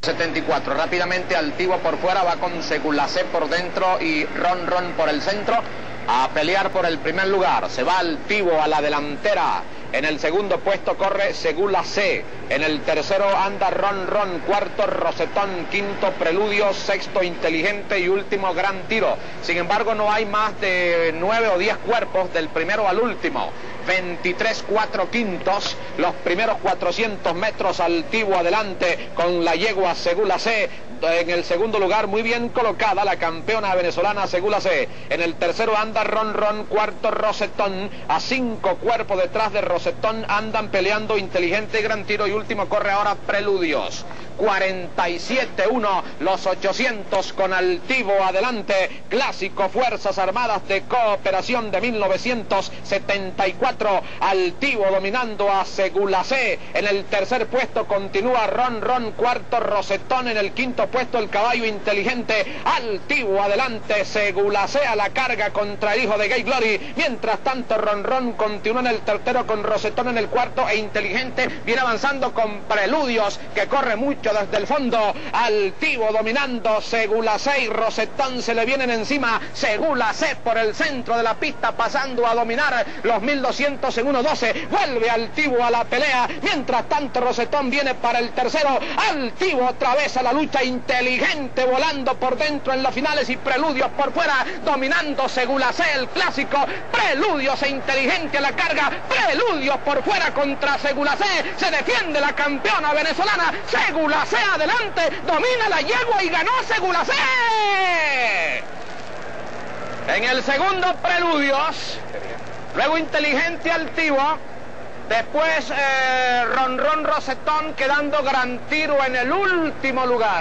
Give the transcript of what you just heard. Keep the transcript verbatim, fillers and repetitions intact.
setenta y cuatro, rápidamente Altivo por fuera, va con Segulacé por dentro y Ron Ron por el centro a pelear por el primer lugar. Se va Altivo a la delantera. En el segundo puesto corre Segulacé. En el tercero anda Ron Ron. Cuarto Rosetón. Quinto Preludio. Sexto Inteligente. Y último Gran Tiro. Sin embargo, no hay más de nueve o diez cuerpos del primero al último. veintitrés cuatro quintos. Los primeros cuatrocientos metros. Altivo adelante con la yegua Segulacé. En el segundo lugar, muy bien colocada la campeona venezolana Segulacé. En el tercero anda Ron Ron. Cuarto Rosetón. A cinco cuerpos detrás de Rosetón andan peleando Inteligente y Gran Tiro. Y último corre ahora Preludios. cuarenta y siete uno los ochocientos con Altivo adelante. Clásico Fuerzas Armadas de Cooperación de mil novecientos setenta y cuatro. Altivo dominando a Segulacé. En el tercer puesto continúa Ron Ron. Cuarto Rosetón. En el quinto puesto el caballo Inteligente. Altivo adelante. Segulacé a la carga contra el hijo de Gay Glory. Mientras tanto Ron Ron continúa en el tercero con Rosetón en el cuarto. E Inteligente viene avanzando con Preludios, que corre mucho desde el fondo. Altivo dominando. Segulacé y Rosetón se le vienen encima. Segulacé por el centro de la pista pasando a dominar los mil doscientos en uno doce. Vuelve Altivo a la pelea. Mientras tanto Rosetón viene para el tercero. Altivo otra vez a la lucha. Inteligente volando por dentro en las finales y Preludios por fuera dominando Segulacé el clásico. Preludios e Inteligente a la carga. Preludios por fuera contra Segulacé. Se defiende la campeona venezolana. Segulacé adelante, domina la yegua y ganó Segulacé. En el segundo Preludios, luego Inteligente Altivo, después eh, Ron Ron Rosetón, quedando Gran Tiro en el último lugar.